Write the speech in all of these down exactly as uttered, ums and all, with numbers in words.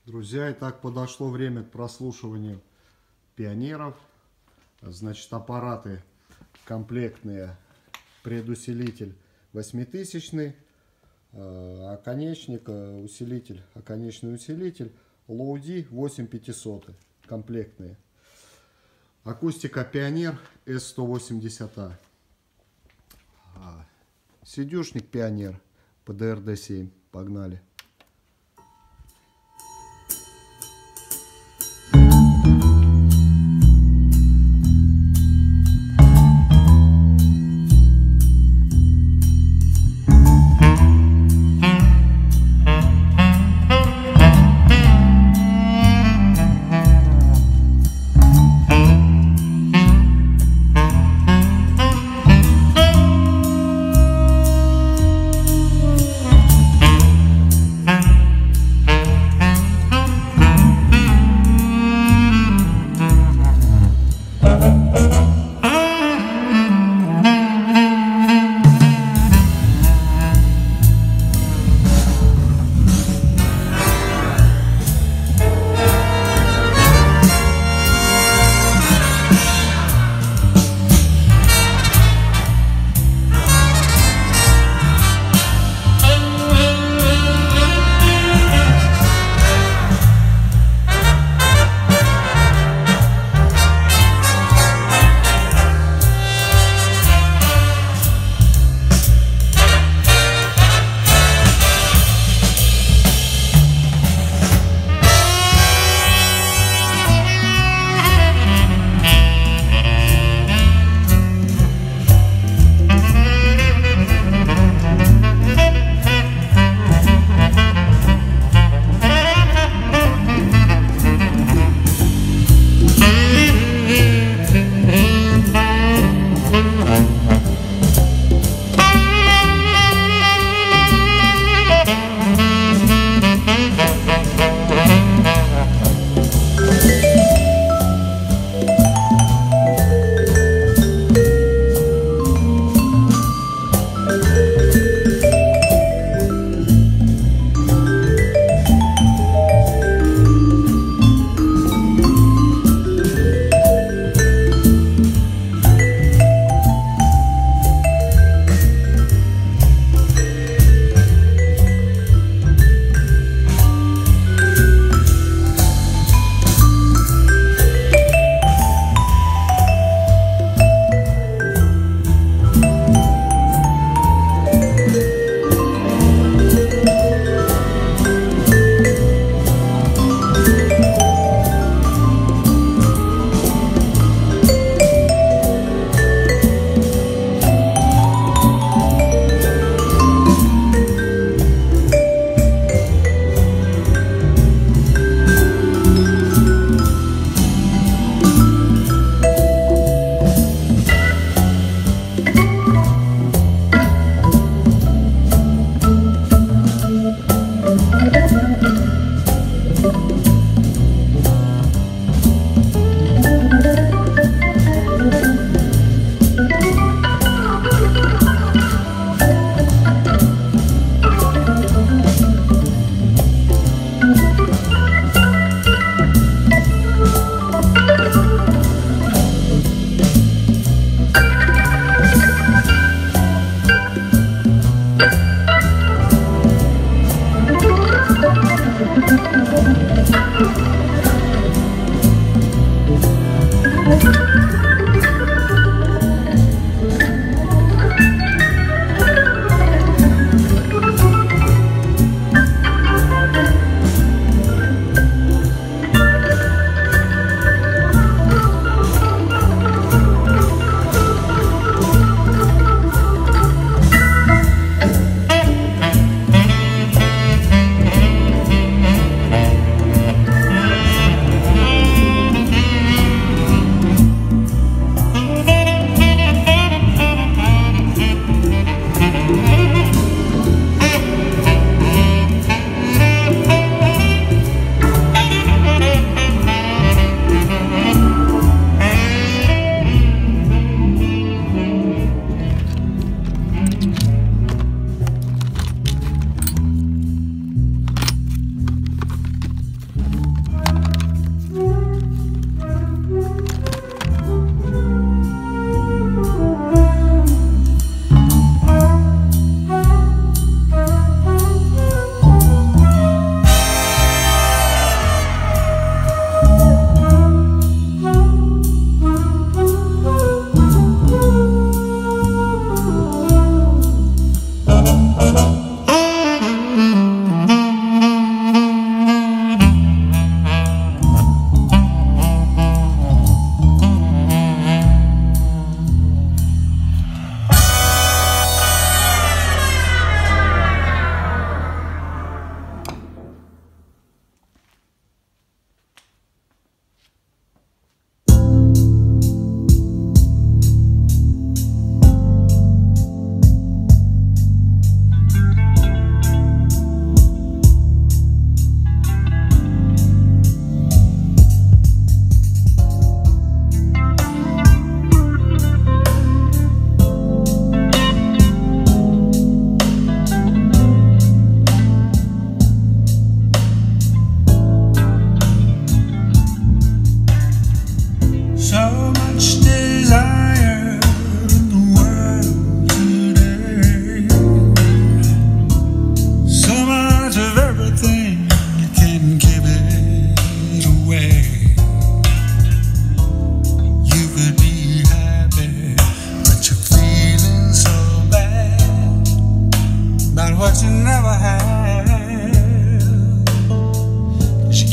Друзья, итак, подошло время к прослушиванию пионеров. Значит, аппараты комплектные, предусилитель восьмитысячный, оконечник, усилитель, оконечный усилитель, Low-D восемь пятьсот, комплектные. Акустика Пионер эс сто восемьдесят а. Сидюшник Пионер пэ дэ эр дэ семь. Погнали.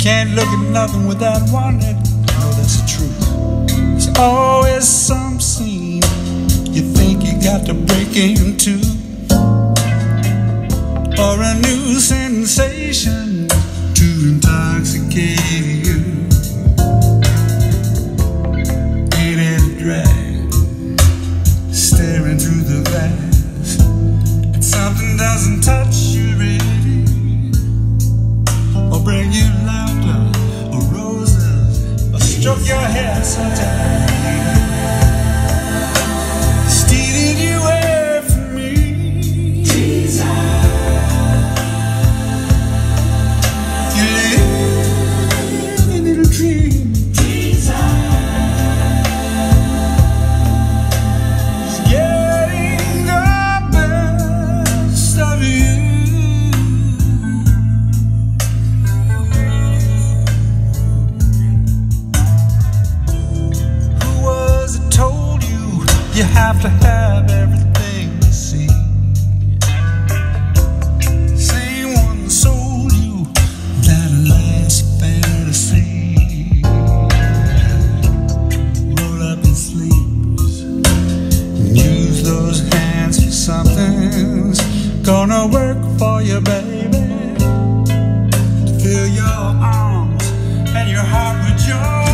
can't look at nothing without wondering. Oh, that's the truth. There's always some scene you think you got to break into, or a new sensation to intoxicate you. Ain't it a drag, staring through the glass, and something doesn't touch you really, or bring you laughter, or roses, or stroke your hair sometimes, stealing you away from me. Jesus, you live in a little dream. Jesus, it's getting the best of you. You have to have everything you see. Same one that sold you that last fantasy. Roll up your sleeves and use those hands for something's gonna work for you, baby. To fill your arms and your heart with joy.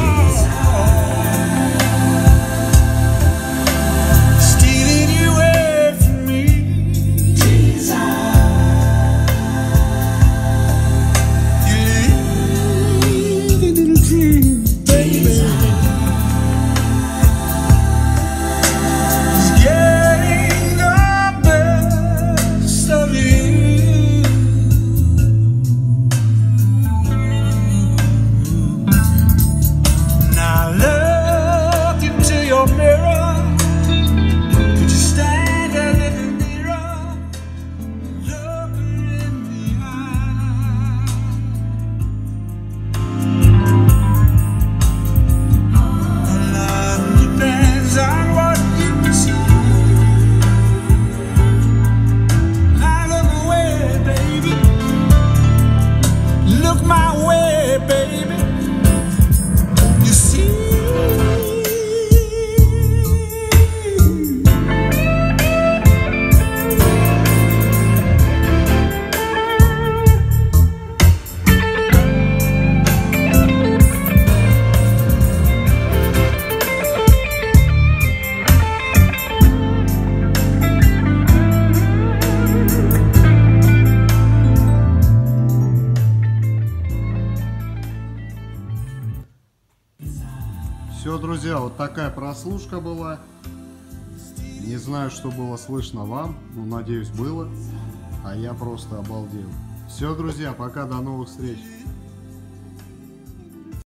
Все, друзья, вот такая прослушка была. Не знаю, что было слышно вам, но надеюсь, было. А я просто обалдел. Все, друзья, пока, до новых встреч.